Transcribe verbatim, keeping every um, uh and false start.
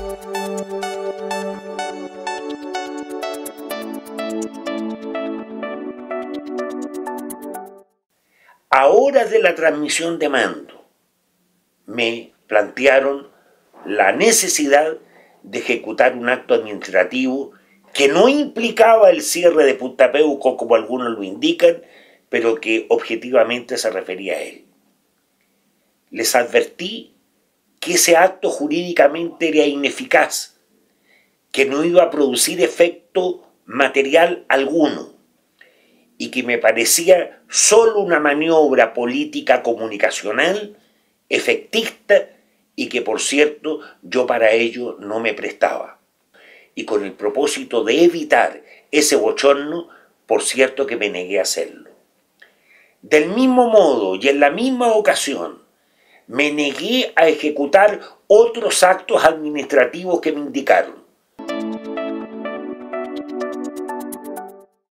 A horas de la transmisión de mando, me plantearon la necesidad de ejecutar un acto administrativo que no implicaba el cierre de Punta Peuco, como algunos lo indican, pero que objetivamente se refería a él. Les advertí que ese acto jurídicamente era ineficaz, que no iba a producir efecto material alguno, y que me parecía solo una maniobra política comunicacional, efectista, y que por cierto yo para ello no me prestaba. Y con el propósito de evitar ese bochorno, por cierto que me negué a hacerlo. Del mismo modo y en la misma ocasión, me negué a ejecutar otros actos administrativos que me indicaron.